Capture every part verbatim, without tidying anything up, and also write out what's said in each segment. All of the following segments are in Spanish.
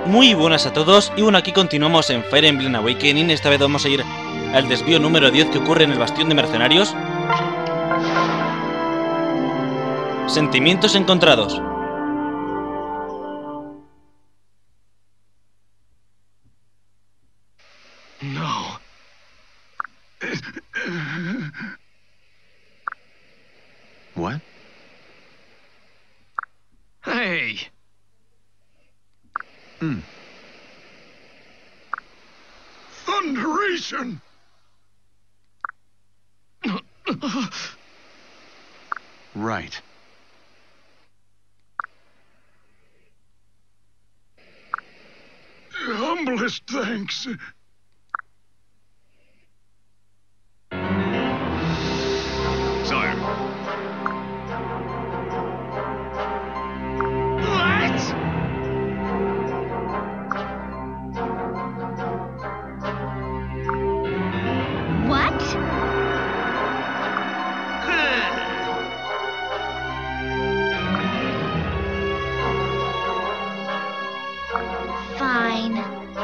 Muy buenas a todos, y bueno, aquí continuamos en Fire Emblem Awakening. Esta vez vamos a ir al desvío número diez que ocurre en el Bastión de Mercenarios. Sentimientos encontrados. No. What? Hey. Hmm. Thunderation. Right. Humblest thanks. Sire. What? What? Fine.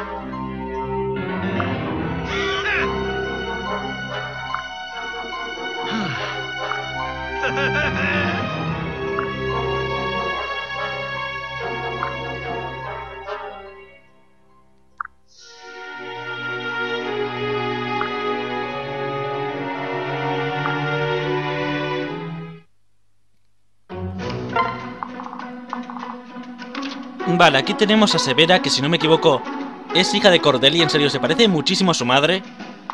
Vale, aquí tenemos a Severa, que si no me equivoco es hija de Cordelia. En serio, se parece muchísimo a su madre.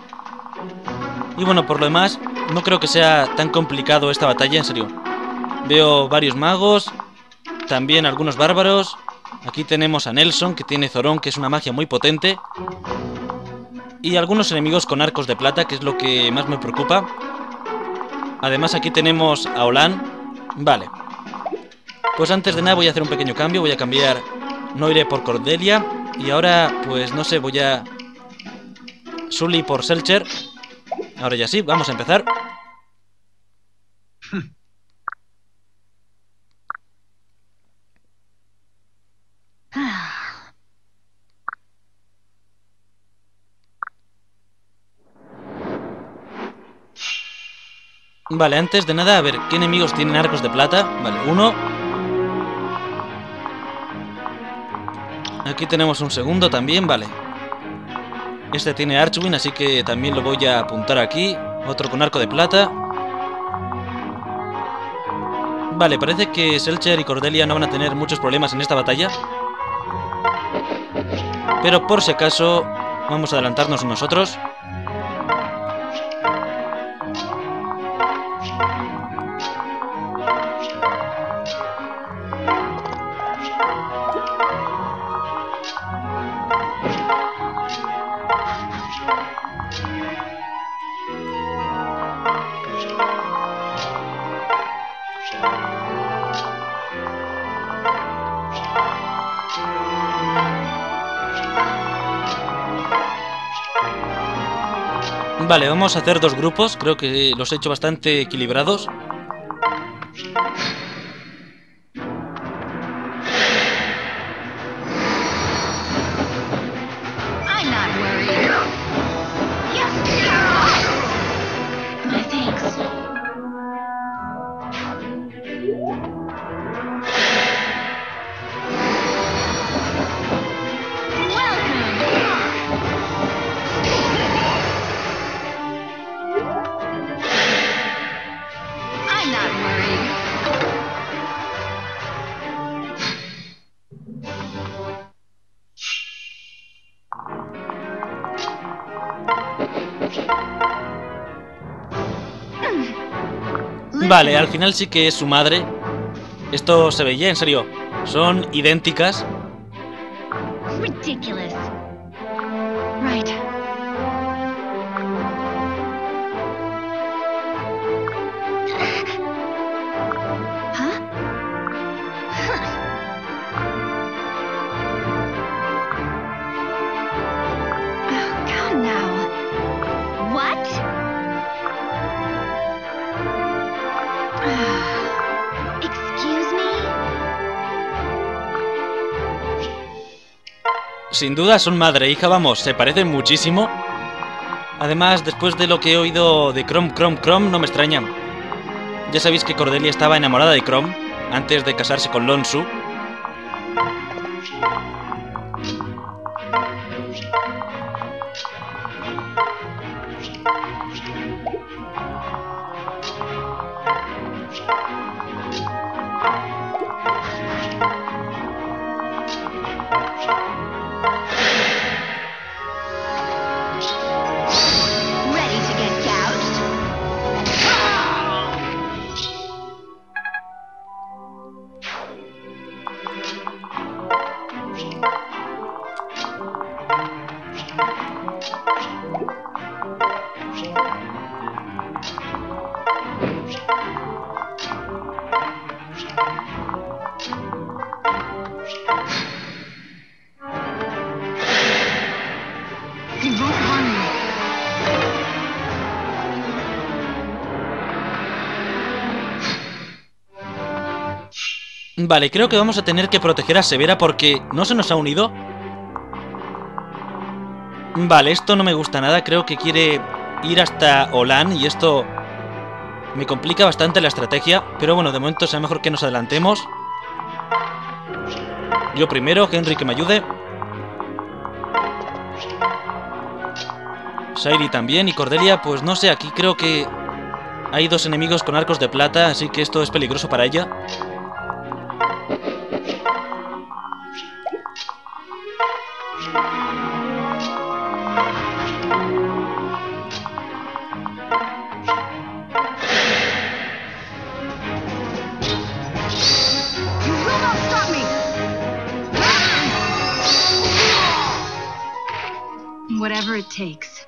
Y bueno, por lo demás, no creo que sea tan complicado esta batalla, en serio. Veo varios magos, también algunos bárbaros. Aquí tenemos a Nelson, que tiene Zorón, que es una magia muy potente. Y algunos enemigos con arcos de plata, que es lo que más me preocupa. Además aquí tenemos a Olan. Vale. Pues antes de nada voy a hacer un pequeño cambio. Voy a cambiar Noire por Cordelia. Y ahora, pues no sé, voy a... Sully por Selcher. Ahora ya sí, vamos a empezar. Vale, antes de nada, a ver, ¿qué enemigos tienen arcos de plata? Vale, uno. Aquí tenemos un segundo también, vale. Este tiene Archwing, así que también lo voy a apuntar aquí. Otro con arco de plata. Vale, parece que Selcher y Cordelia no van a tener muchos problemas en esta batalla. Pero por si acaso, vamos a adelantarnos nosotros. Vale, vamos a hacer dos grupos. Creo que los he hecho bastante equilibrados. I'm not worried. Yeah. My thanks. I'm not worried. Vale, al final sí que es su madre. Esto se veía, en serio. Son idénticas. Ridiculous. Right. Huh? Huh. Oh, come now. What? Excuse me? Sin duda son madre e hija, vamos, se parecen muchísimo. Además, después de lo que he oído de Chrome, Chrome, Chrome, no me extraña. Ya sabéis que Cordelia estaba enamorada de Chrome antes de casarse con Lonsu. Ready to get gouged? He won't harm me. Vale, creo que vamos a tener que proteger a Severa porque no se nos ha unido. Vale, esto no me gusta nada. Creo que quiere ir hasta Olan y esto me complica bastante la estrategia. Pero bueno, de momento será mejor que nos adelantemos. Yo primero, Henry que me ayude. Sairi también y Cordelia, pues no sé, aquí creo que hay dos enemigos con arcos de plata, así que esto es peligroso para ella. You will not stop me! Whatever it takes.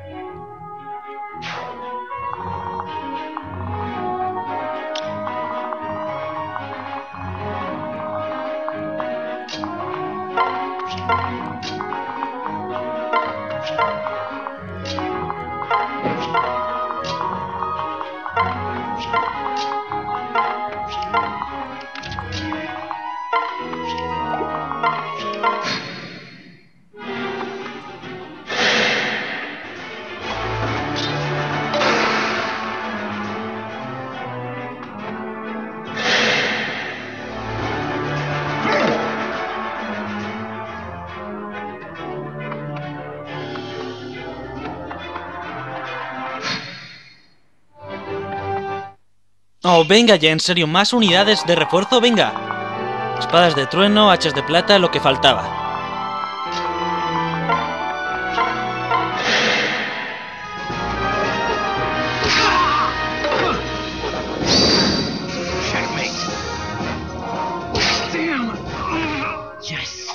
Oh, venga ya, en serio, más unidades de refuerzo, venga. Espadas de trueno, hachas de plata, lo que faltaba. Checkmate. Damn. Yes.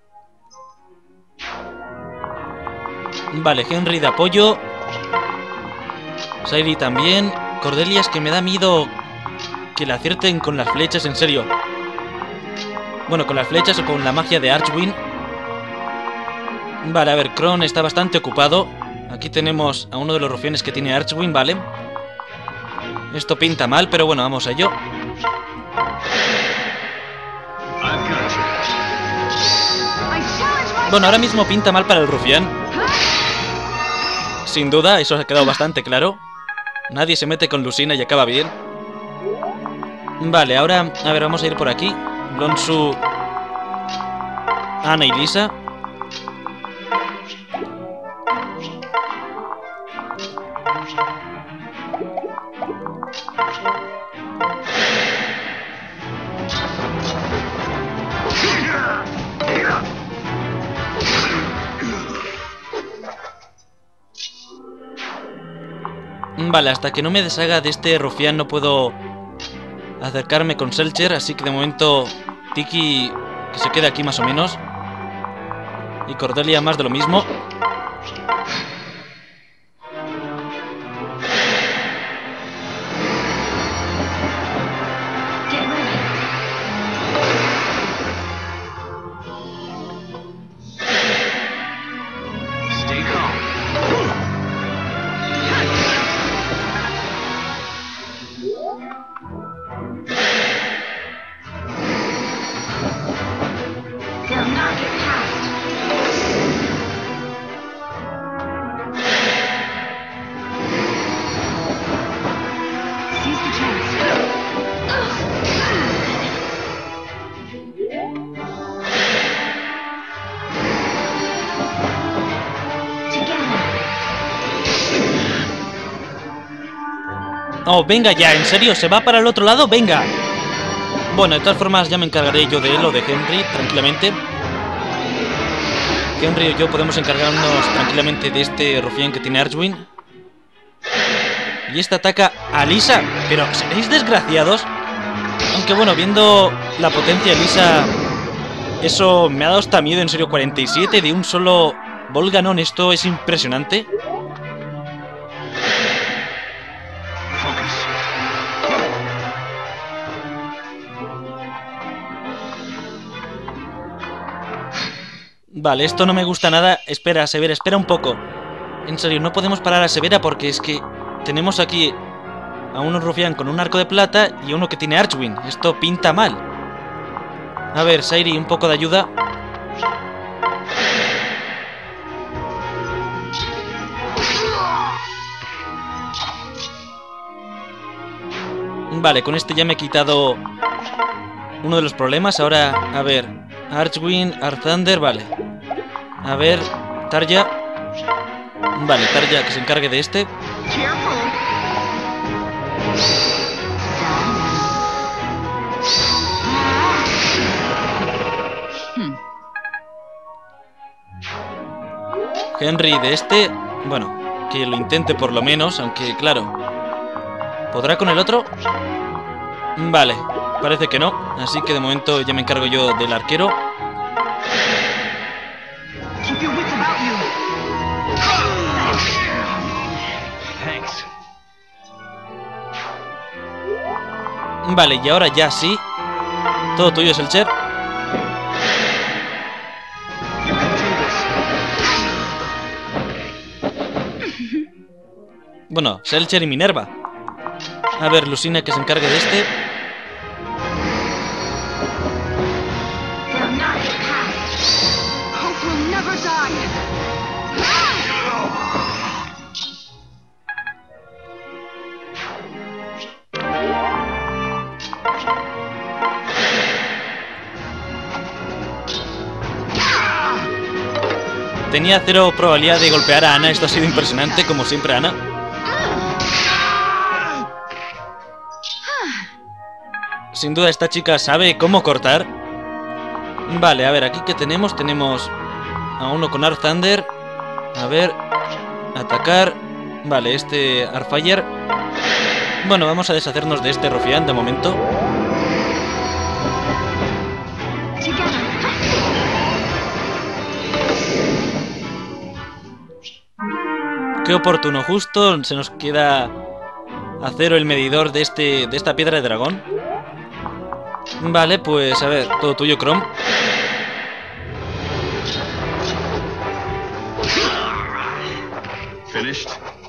Vale, Henry de apoyo. Sairi también. Cordelia, es que me da miedo que la acierten con las flechas, en serio. Bueno, con las flechas o con la magia de Archwing. Vale, a ver, Kron está bastante ocupado. Aquí tenemos a uno de los rufianes que tiene Archwing, vale. Esto pinta mal, pero bueno, vamos a ello. I've got you. I challenge my Bueno, ahora mismo pinta mal para el rufián. Sin duda, eso ha quedado bastante claro. Nadie se mete con Lucina y acaba bien. Vale, ahora, a ver, vamos a ir por aquí. Lonsu, Ana y Lisa. Vale, hasta que no me deshaga de este rufián no puedo acercarme con Selcher, así que de momento Tiki que se quede aquí más o menos. Y Cordelia más de lo mismo. Get ready. Stay calm. They'll not get past. Oh, venga ya, ¿en serio? ¿Se va para el otro lado? ¡Venga! Bueno, de todas formas ya me encargaré yo de él o de Henry, tranquilamente. Henry y yo podemos encargarnos tranquilamente de este rufián que tiene Archwing. Y este ataca a Lisa. Pero, ¿seréis desgraciados? Aunque bueno, viendo la potencia de Lisa, eso me ha dado hasta miedo, en serio. cuarenta y siete de un solo Volganon, esto es impresionante. Vale, esto no me gusta nada. Espera, Severa, espera un poco. En serio, no podemos parar a Severa porque es que tenemos aquí a un rufián con un arco de plata y uno que tiene Archwing. Esto pinta mal. A ver, Sairi, un poco de ayuda. Vale, con este ya me he quitado uno de los problemas. Ahora, a ver, Archwing, Arthunder, vale. A ver, Tarja. Vale, Tarja que se encargue de este. Henry de este. Bueno, que lo intente por lo menos, aunque claro. ¿Podrá con el otro? Vale, parece que no. Así que de momento ya me encargo yo del arquero. Vale, y ahora ya sí. Todo tuyo, Selcher. Bueno, Selcher y Minerva. A ver, Lucina que se encargue de este. Tenía cero probabilidad de golpear a Ana. Esto ha sido impresionante, como siempre, Ana. Sin duda esta chica sabe cómo cortar. Vale, a ver, aquí que tenemos. Tenemos a uno con Arthunder. A ver, atacar. Vale, este Arfire. Bueno, vamos a deshacernos de este rufián de momento. Qué oportuno, justo se nos queda a cero el medidor de este de esta piedra de dragón. Vale, pues a ver, todo tuyo, Chrome. Finished.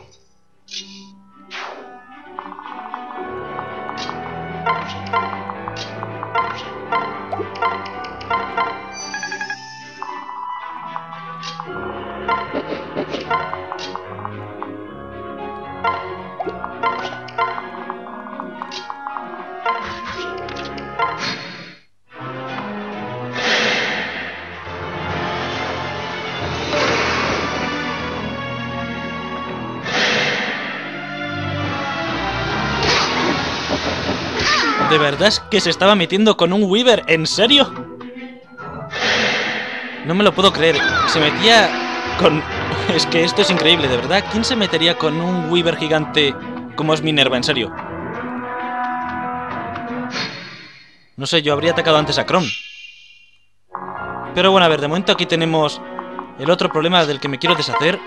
¿De verdad es que se estaba metiendo con un Weaver? ¿En serio? No me lo puedo creer. Se metía con... Es que esto es increíble, de verdad. ¿Quién se metería con un Weaver gigante como es Minerva? En serio. No sé, yo habría atacado antes a Chrome. Pero bueno, a ver, de momento aquí tenemos el otro problema del que me quiero deshacer.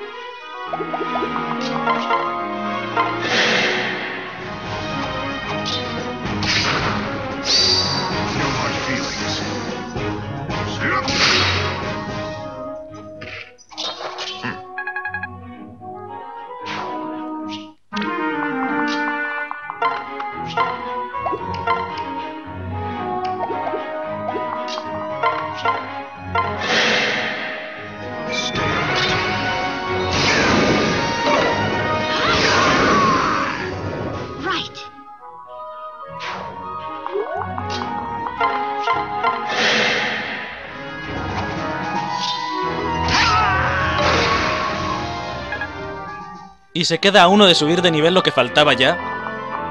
Y se queda a uno de subir de nivel, lo que faltaba ya.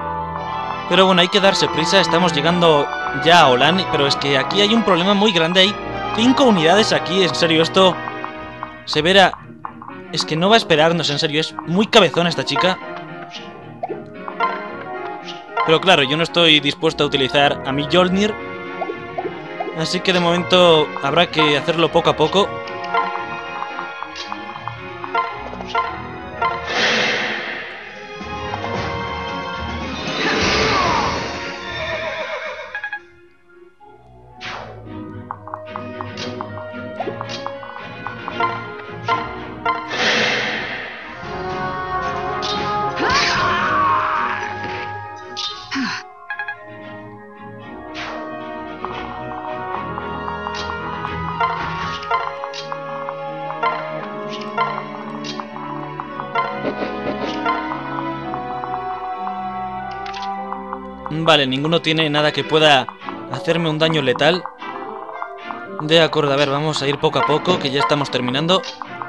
Pero bueno, hay que darse prisa, estamos llegando ya a Olan, pero es que aquí hay un problema muy grande, hay cinco unidades aquí, en serio, esto... Severa... Es que no va a esperarnos, en serio, es muy cabezona esta chica. Pero claro, yo no estoy dispuesto a utilizar a mi Mjolnir, así que de momento habrá que hacerlo poco a poco. Vale, ninguno tiene nada que pueda hacerme un daño letal. De acuerdo, a ver, vamos a ir poco a poco, que ya estamos terminando.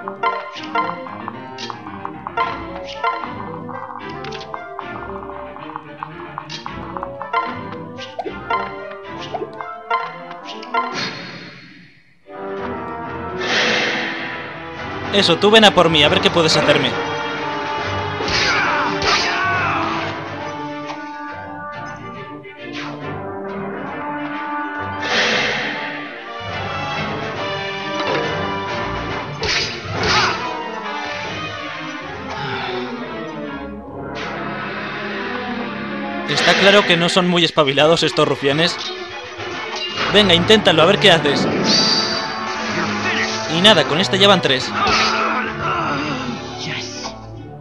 Eso, tú ven a por mí, a ver qué puedes hacerme. Está claro que no son muy espabilados estos rufianes. Venga, inténtalo, a ver qué haces. Y nada, con esta ya van tres. Yes.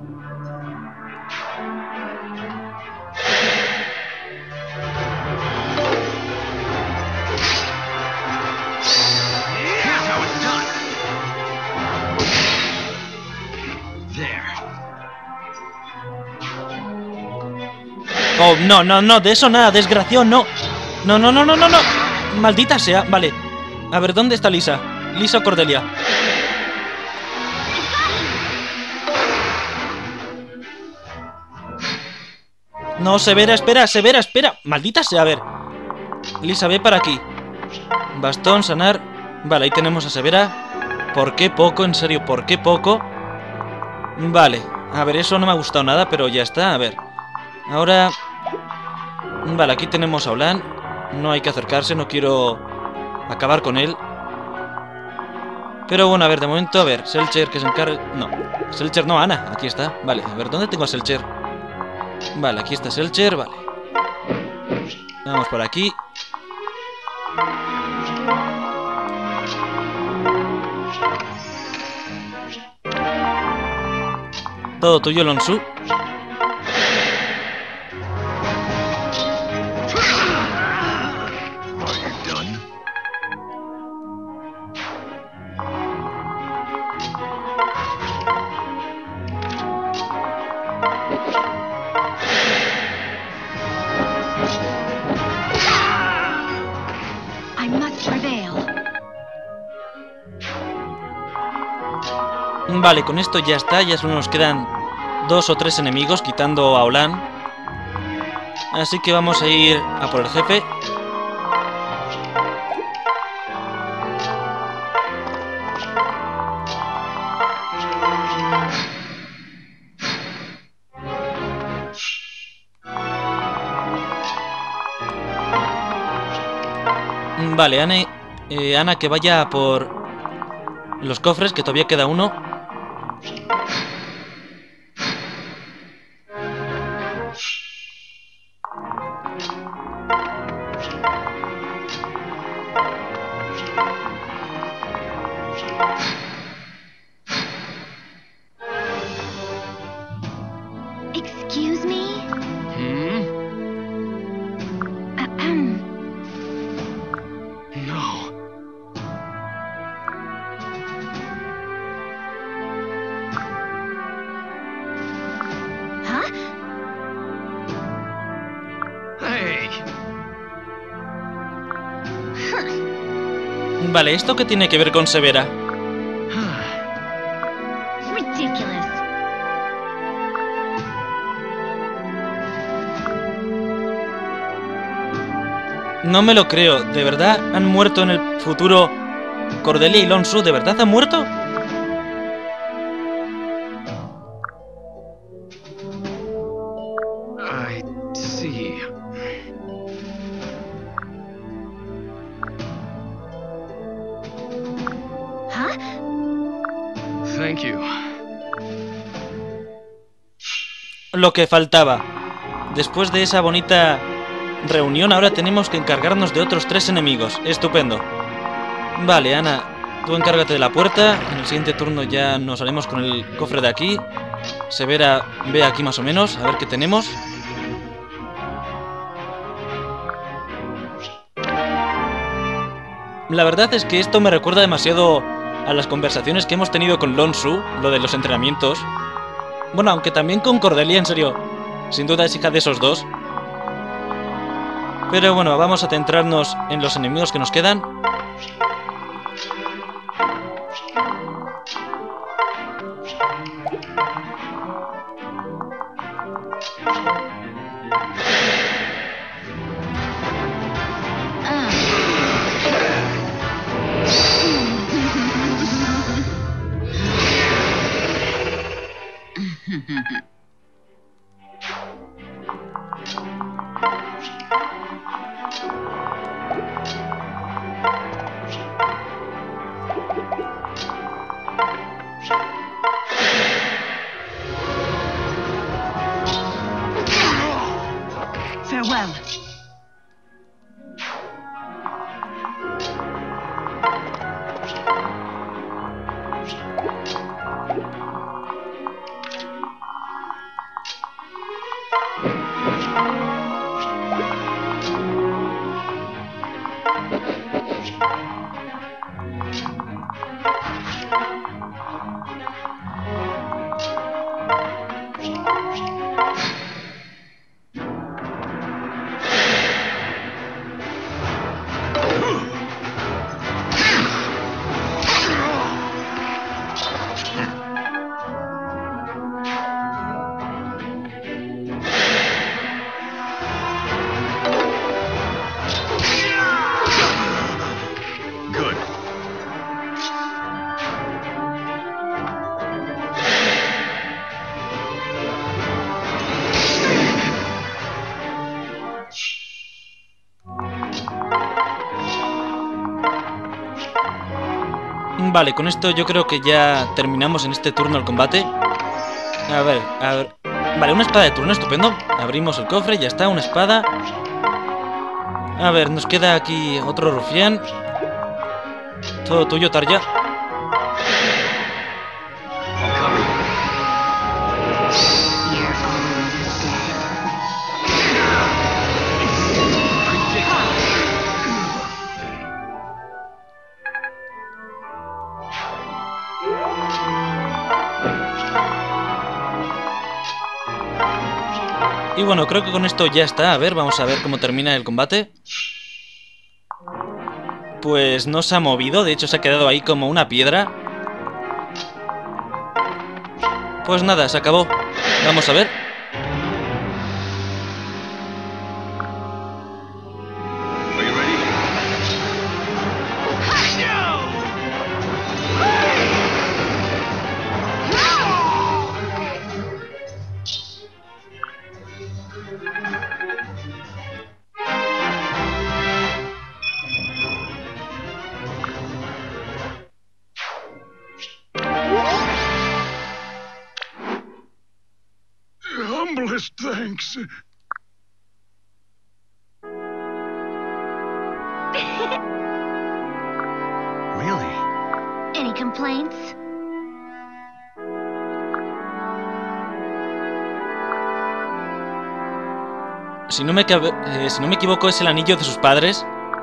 Here's how it's done. There. Oh, no, no, no, de eso nada, desgración, no. No, no, no, no, no, no. Maldita sea, vale. A ver, ¿dónde está Lisa? Lisa o Cordelia. No, Severa, espera, Severa, espera. Maldita sea, a ver. Lisa, ve para aquí. Bastón, sanar. Vale, ahí tenemos a Severa. ¿Por qué poco? En serio, ¿por qué poco? Vale, a ver, eso no me ha gustado nada, pero ya está, a ver. Ahora... Vale, aquí tenemos a Olan. No hay que acercarse, no quiero acabar con él. Pero bueno, a ver, de momento, a ver, Selcher que se encarga... No, Selcher no, Ana, aquí está. Vale, a ver, ¿dónde tengo a Selcher? Vale, aquí está Selcher, vale. Vamos por aquí. Todo tuyo, Lonsu. Vale, con esto ya está, ya solo nos quedan dos o tres enemigos, quitando a Olan. Así que vamos a ir a por el jefe. Vale, Ana, eh, Ana que vaya por los cofres, que todavía queda uno. Excuse me? Hmm? Ahem. No. Huh? Hey. Vale, ¿esto qué tiene que ver con Severa? Ridiculous. No me lo creo. ¿De verdad han muerto en el futuro Cordelia y Long Su? ¿De verdad han muerto? I see. Huh? Thank you. Lo que faltaba. Después de esa bonita reunión, ahora tenemos que encargarnos de otros tres enemigos. Estupendo. Vale, Ana, tú encárgate de la puerta. En el siguiente turno ya nos haremos con el cofre de aquí. Severa ve aquí más o menos, a ver qué tenemos. La verdad es que esto me recuerda demasiado a las conversaciones que hemos tenido con Long Su, lo de los entrenamientos. Bueno, aunque también con Cordelia, en serio. Sin duda es hija de esos dos. Pero bueno, vamos a centrarnos en los enemigos que nos quedan. Farewell. Good. Vale, con esto yo creo que ya terminamos en este turno el combate. A ver, a ver... Vale, una espada de turno, estupendo. Abrimos el cofre, ya está, una espada. A ver, nos queda aquí otro rufián. Todo tuyo, Tarja. I'll cover you. Y bueno, creo que con esto ya está. A ver, vamos a ver cómo termina el combate. Pues no se ha movido, de hecho se ha quedado ahí como una piedra. Pues nada, se acabó. Vamos a ver. Are you ready? Humblest thanks. Really? Any complaints? Si no me, cabe- eh, si no me equivoco, es el anillo de sus padres.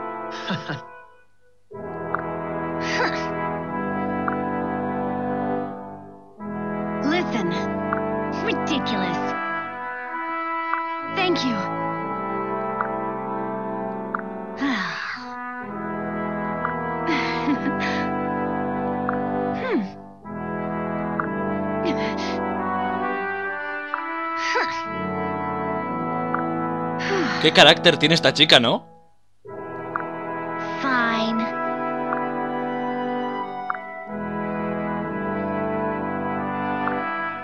Listen. Ridiculous. Thank you. ¿Qué carácter tiene esta chica, no?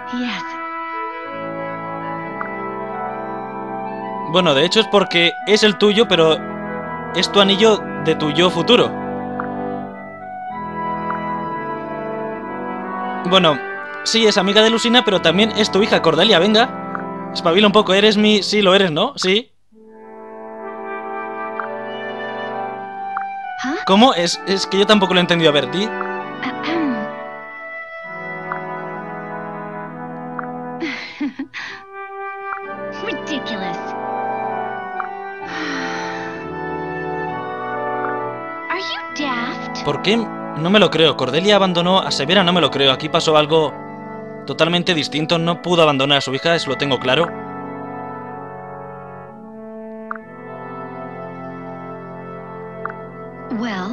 Yes. Bueno, de hecho es porque es el tuyo, pero es tu anillo de tu yo futuro. Bueno, sí, es amiga de Lucina, pero también es tu hija, Cordelia, venga. Espabila un poco, eres mi... Sí, lo eres, ¿no? Sí. Huh? ¿Cómo? Es, es que yo tampoco lo he entendido. A ver, di... Ahem. Ridiculous. Are you daft? ¿Por qué? No me lo creo. Cordelia abandonó a Severa, no me lo creo. Aquí pasó algo totalmente distinto. No pudo abandonar a su hija, eso lo tengo claro. Well,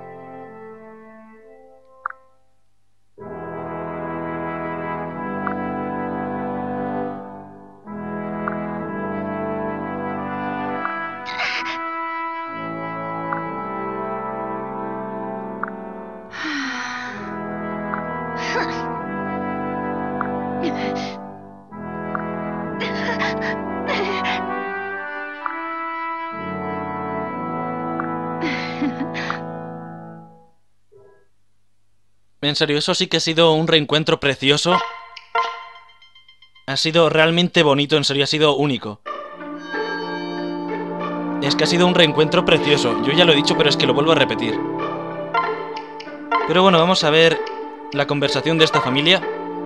En serio, eso sí que ha sido un reencuentro precioso. Ha sido realmente bonito, en serio, ha sido único. Es que ha sido un reencuentro precioso. Yo ya lo he dicho, pero es que lo vuelvo a repetir. Pero bueno, vamos a ver la conversación de esta familia.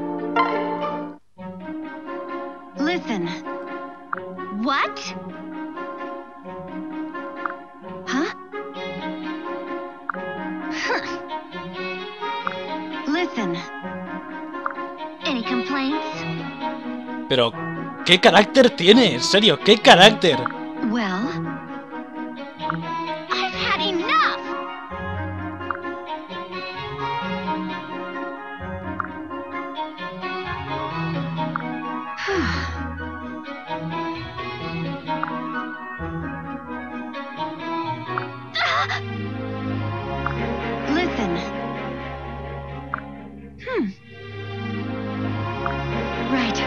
listen. What? Huh? Listen. Any complaints? Pero, ¿qué carácter tiene? En serio, ¿qué carácter? Well, I've had enough. Listen. Hmm. Right.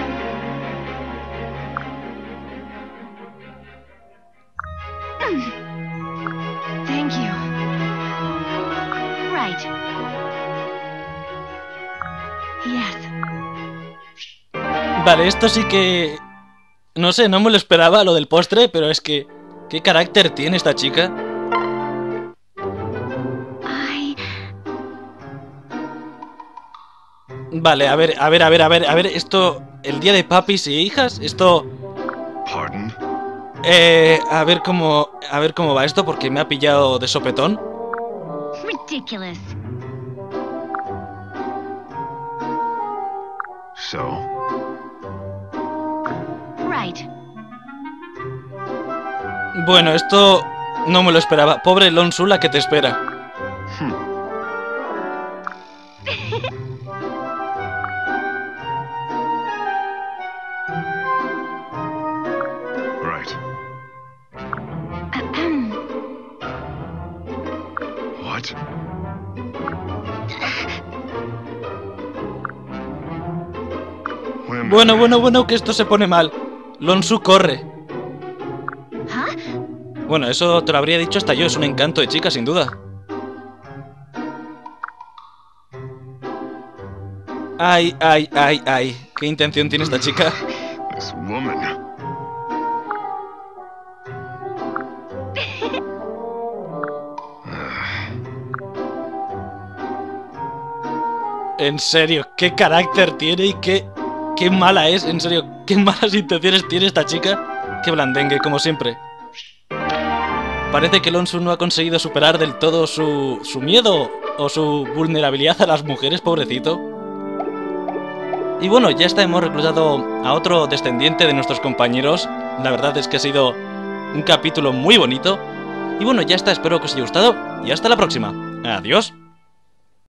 Thank you. Right. Yes. Vale, esto sí que... No sé, no me lo esperaba lo del postre, pero es que... ¿Qué carácter tiene esta chica? I... Vale, a ver, a ver, a ver, a ver, a ver, esto... El día de papis y hijas, esto... Pardon? Eh, a ver cómo... A ver cómo va esto, porque me ha pillado de sopetón. Ridiculous. So? Right. Bueno, esto... No me lo esperaba. Pobre Lonsu, la que te espera. Hmm. Right. Ahem. What? Wait a minute. Bueno, bueno, bueno, que esto se pone mal. Lonsu corre. Huh? Bueno, eso te lo habría dicho hasta yo. Es un encanto de chica, sin duda. Ay, ay, ay, ay. ¿Qué intención tiene esta chica? This woman. En serio, ¿qué carácter tiene y qué... Qué mala es? En serio, ¿qué malas intenciones tiene esta chica? Qué blandengue, como siempre. Parece que Lonsu no ha conseguido superar del todo su, su miedo o su vulnerabilidad a las mujeres, pobrecito. Y bueno, ya está, hemos reclutado a otro descendiente de nuestros compañeros. La verdad es que ha sido un capítulo muy bonito. Y bueno, ya está, espero que os haya gustado y hasta la próxima. Adiós.